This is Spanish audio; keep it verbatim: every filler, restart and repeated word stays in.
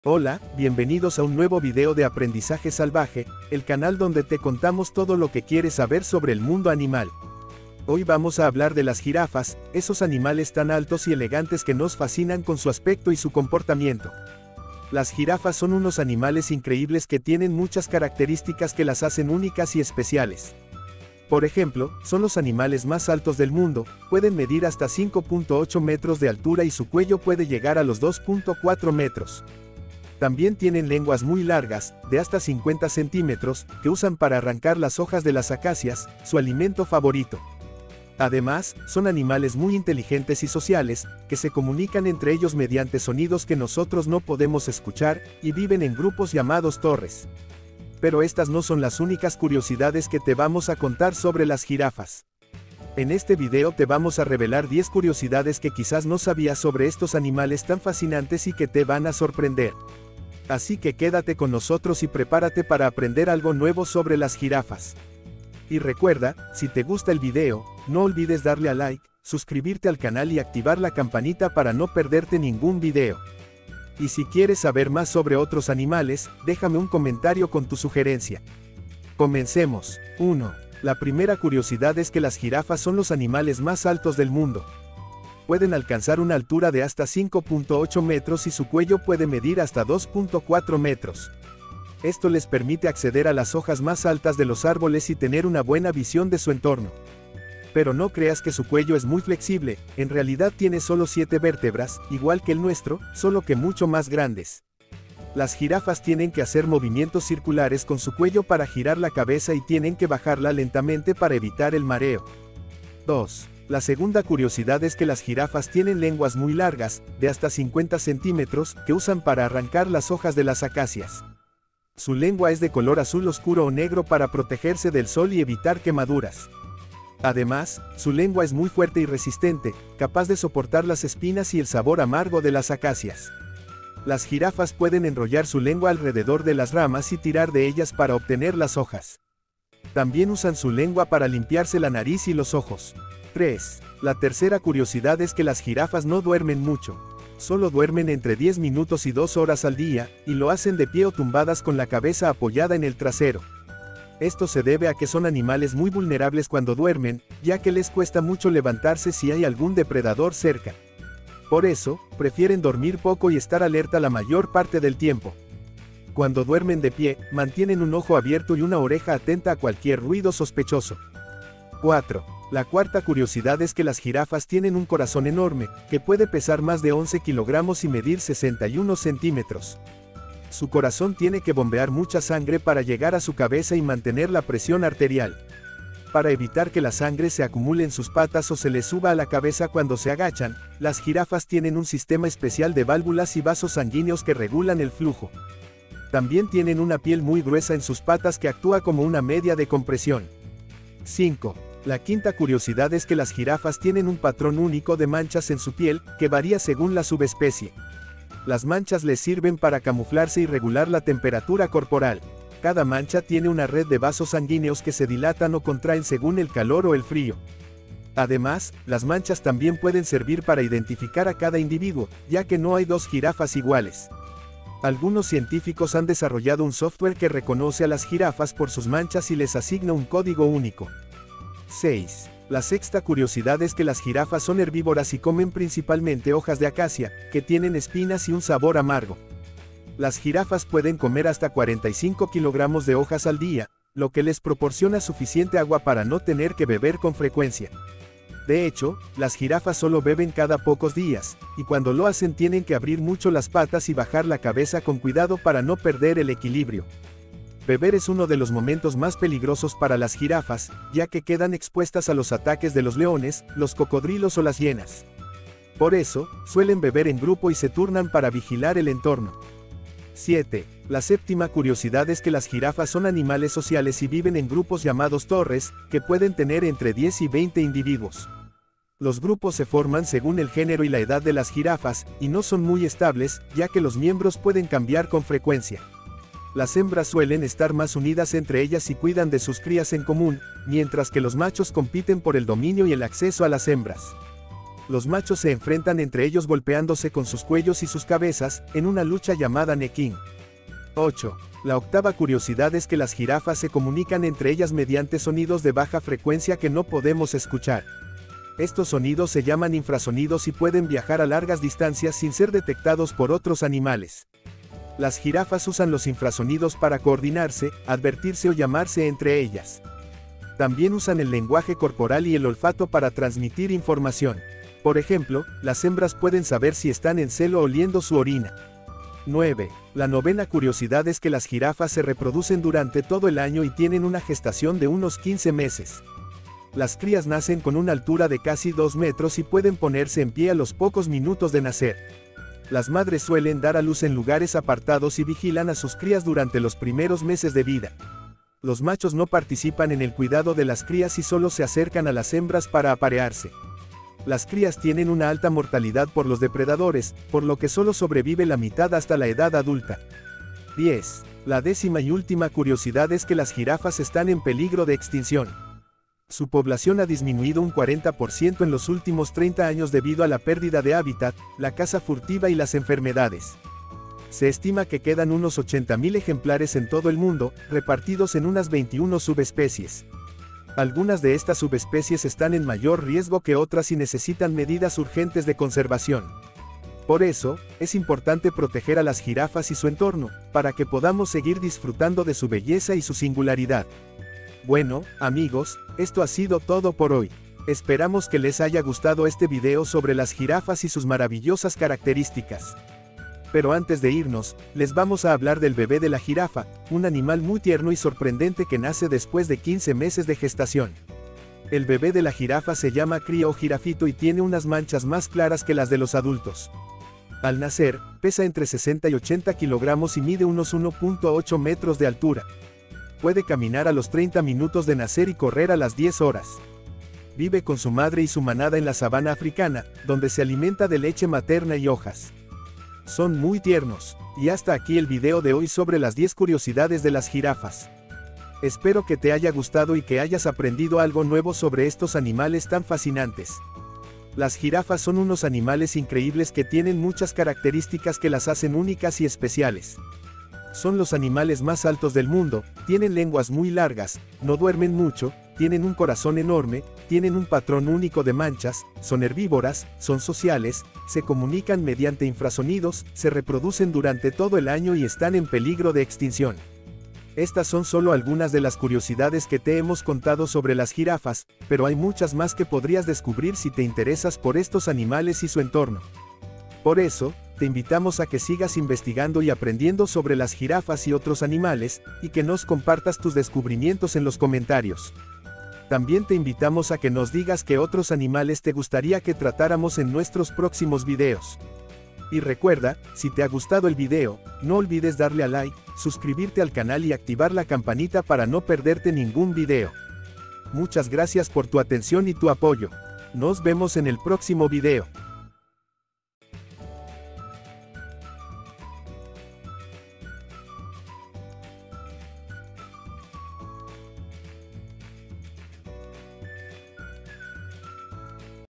Hola, bienvenidos a un nuevo video de Aprendizaje Salvaje, el canal donde te contamos todo lo que quieres saber sobre el mundo animal. Hoy vamos a hablar de las jirafas, esos animales tan altos y elegantes que nos fascinan con su aspecto y su comportamiento. Las jirafas son unos animales increíbles que tienen muchas características que las hacen únicas y especiales. Por ejemplo, son los animales más altos del mundo, pueden medir hasta cinco punto ocho metros de altura y su cuello puede llegar a los dos punto cuatro metros. También tienen lenguas muy largas, de hasta cincuenta centímetros, que usan para arrancar las hojas de las acacias, su alimento favorito. Además, son animales muy inteligentes y sociales, que se comunican entre ellos mediante sonidos que nosotros no podemos escuchar, y viven en grupos llamados torres. Pero estas no son las únicas curiosidades que te vamos a contar sobre las jirafas. En este video te vamos a revelar diez curiosidades que quizás no sabías sobre estos animales tan fascinantes y que te van a sorprender. Así que quédate con nosotros y prepárate para aprender algo nuevo sobre las jirafas. Y recuerda, si te gusta el video, no olvides darle a like, suscribirte al canal y activar la campanita para no perderte ningún video. Y si quieres saber más sobre otros animales, déjame un comentario con tu sugerencia. Comencemos. uno. La primera curiosidad es que las jirafas son los animales más altos del mundo. Pueden alcanzar una altura de hasta cinco punto ocho metros y su cuello puede medir hasta dos punto cuatro metros. Esto les permite acceder a las hojas más altas de los árboles y tener una buena visión de su entorno. Pero no creas que su cuello es muy flexible, en realidad tiene solo siete vértebras, igual que el nuestro, solo que mucho más grandes. Las jirafas tienen que hacer movimientos circulares con su cuello para girar la cabeza y tienen que bajarla lentamente para evitar el mareo. dos. La segunda curiosidad es que las jirafas tienen lenguas muy largas, de hasta cincuenta centímetros, que usan para arrancar las hojas de las acacias. Su lengua es de color azul oscuro o negro para protegerse del sol y evitar quemaduras. Además, su lengua es muy fuerte y resistente, capaz de soportar las espinas y el sabor amargo de las acacias. Las jirafas pueden enrollar su lengua alrededor de las ramas y tirar de ellas para obtener las hojas. También usan su lengua para limpiarse la nariz y los ojos. tres. La tercera curiosidad es que las jirafas no duermen mucho. Solo duermen entre diez minutos y dos horas al día, y lo hacen de pie o tumbadas con la cabeza apoyada en el trasero. Esto se debe a que son animales muy vulnerables cuando duermen, ya que les cuesta mucho levantarse si hay algún depredador cerca. Por eso, prefieren dormir poco y estar alerta la mayor parte del tiempo. Cuando duermen de pie, mantienen un ojo abierto y una oreja atenta a cualquier ruido sospechoso. cuatro. La cuarta curiosidad es que las jirafas tienen un corazón enorme, que puede pesar más de once kilogramos y medir sesenta y uno centímetros. Su corazón tiene que bombear mucha sangre para llegar a su cabeza y mantener la presión arterial. Para evitar que la sangre se acumule en sus patas o se les suba a la cabeza cuando se agachan, las jirafas tienen un sistema especial de válvulas y vasos sanguíneos que regulan el flujo. También tienen una piel muy gruesa en sus patas que actúa como una media de compresión. cinco. La quinta curiosidad es que las jirafas tienen un patrón único de manchas en su piel, que varía según la subespecie. Las manchas les sirven para camuflarse y regular la temperatura corporal. Cada mancha tiene una red de vasos sanguíneos que se dilatan o contraen según el calor o el frío. Además, las manchas también pueden servir para identificar a cada individuo, ya que no hay dos jirafas iguales. Algunos científicos han desarrollado un software que reconoce a las jirafas por sus manchas y les asigna un código único. seis. La sexta curiosidad es que las jirafas son herbívoras y comen principalmente hojas de acacia, que tienen espinas y un sabor amargo. Las jirafas pueden comer hasta cuarenta y cinco kilogramos de hojas al día, lo que les proporciona suficiente agua para no tener que beber con frecuencia. De hecho, las jirafas solo beben cada pocos días, y cuando lo hacen tienen que abrir mucho las patas y bajar la cabeza con cuidado para no perder el equilibrio. Beber es uno de los momentos más peligrosos para las jirafas, ya que quedan expuestas a los ataques de los leones, los cocodrilos o las hienas. Por eso, suelen beber en grupo y se turnan para vigilar el entorno. siete. La séptima curiosidad es que las jirafas son animales sociales y viven en grupos llamados torres, que pueden tener entre diez y veinte individuos. Los grupos se forman según el género y la edad de las jirafas, y no son muy estables, ya que los miembros pueden cambiar con frecuencia. Las hembras suelen estar más unidas entre ellas y cuidan de sus crías en común, mientras que los machos compiten por el dominio y el acceso a las hembras. Los machos se enfrentan entre ellos golpeándose con sus cuellos y sus cabezas, en una lucha llamada necking. ocho. La octava curiosidad es que las jirafas se comunican entre ellas mediante sonidos de baja frecuencia que no podemos escuchar. Estos sonidos se llaman infrasonidos y pueden viajar a largas distancias sin ser detectados por otros animales. Las jirafas usan los infrasonidos para coordinarse, advertirse o llamarse entre ellas. También usan el lenguaje corporal y el olfato para transmitir información. Por ejemplo, las hembras pueden saber si están en celo oliendo su orina. nueve. La novena curiosidad es que las jirafas se reproducen durante todo el año y tienen una gestación de unos quince meses. Las crías nacen con una altura de casi dos metros y pueden ponerse en pie a los pocos minutos de nacer. Las madres suelen dar a luz en lugares apartados y vigilan a sus crías durante los primeros meses de vida. Los machos no participan en el cuidado de las crías y solo se acercan a las hembras para aparearse. Las crías tienen una alta mortalidad por los depredadores, por lo que solo sobrevive la mitad hasta la edad adulta. diez. La décima y última curiosidad es que las jirafas están en peligro de extinción. Su población ha disminuido un cuarenta por ciento en los últimos treinta años debido a la pérdida de hábitat, la caza furtiva y las enfermedades. Se estima que quedan unos ochenta mil ejemplares en todo el mundo, repartidos en unas veintiuna subespecies. Algunas de estas subespecies están en mayor riesgo que otras y necesitan medidas urgentes de conservación. Por eso, es importante proteger a las jirafas y su entorno, para que podamos seguir disfrutando de su belleza y su singularidad. Bueno, amigos, esto ha sido todo por hoy. Esperamos que les haya gustado este video sobre las jirafas y sus maravillosas características. Pero antes de irnos, les vamos a hablar del bebé de la jirafa, un animal muy tierno y sorprendente que nace después de quince meses de gestación. El bebé de la jirafa se llama cría o jirafito y tiene unas manchas más claras que las de los adultos. Al nacer, pesa entre sesenta y ochenta kilogramos y mide unos uno punto ocho metros de altura. Puede caminar a los treinta minutos de nacer y correr a las diez horas. Vive con su madre y su manada en la sabana africana, donde se alimenta de leche materna y hojas. Son muy tiernos. Y hasta aquí el video de hoy sobre las diez curiosidades de las jirafas. Espero que te haya gustado y que hayas aprendido algo nuevo sobre estos animales tan fascinantes. Las jirafas son unos animales increíbles que tienen muchas características que las hacen únicas y especiales. Son los animales más altos del mundo, tienen lenguas muy largas, no duermen mucho, tienen un corazón enorme, tienen un patrón único de manchas, son herbívoras, son sociales, se comunican mediante infrasonidos, se reproducen durante todo el año y están en peligro de extinción. Estas son solo algunas de las curiosidades que te hemos contado sobre las jirafas, pero hay muchas más que podrías descubrir si te interesas por estos animales y su entorno. Por eso, te invitamos a que sigas investigando y aprendiendo sobre las jirafas y otros animales, y que nos compartas tus descubrimientos en los comentarios. También te invitamos a que nos digas qué otros animales te gustaría que tratáramos en nuestros próximos videos. Y recuerda, si te ha gustado el video, no olvides darle a like, suscribirte al canal y activar la campanita para no perderte ningún video. Muchas gracias por tu atención y tu apoyo. Nos vemos en el próximo video.